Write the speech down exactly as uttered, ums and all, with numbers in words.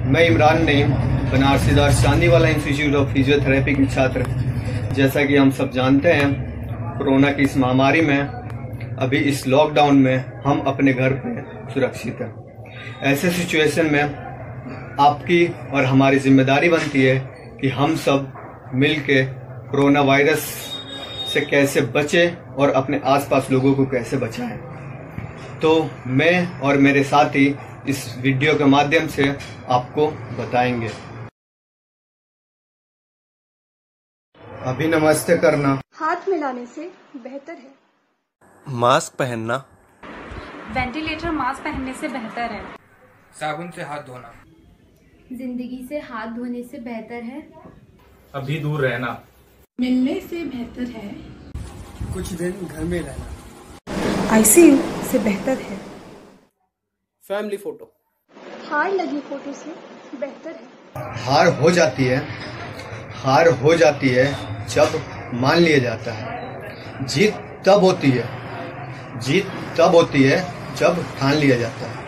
मैं Imran Naeem, Banarsi Das Chandiwala institute of physiotherapy के छात्र। जैसा कि हम सब जानते हैं, कोरोना की इस महामारी में, अभी इस लॉकडाउन में हम अपने घर पे सुरक्षित हैं। ऐसे सिचुएशन में आपकी और हमारी जिम्मेदारी बनती है कि हम सब मिलके कोरोना वायरस से कैसे बचें और अपने आसपास लोगों को कैसे बचाएं। तो मैं और मेरे साथी इस वीडियो के माध्यम से आपको बताएंगे। अभी नमस्ते करना हाथ मिलाने से बेहतर है। मास्क पहनना वेंटिलेटर मास्क पहनने से बेहतर है। साबुन से हाथ धोना जिंदगी से हाथ धोने से बेहतर है। अभी दूर रहना मिलने से बेहतर है। कुछ दिन घर में रहना आईसीयू से बेहतर है। फैमिली फोटो हार लगी फोटो से बेहतर है। हार हो जाती है हार हो जाती है जब मान लिया जाता है। जीत तब होती है जीत तब होती है जब ठान लिया जाता है।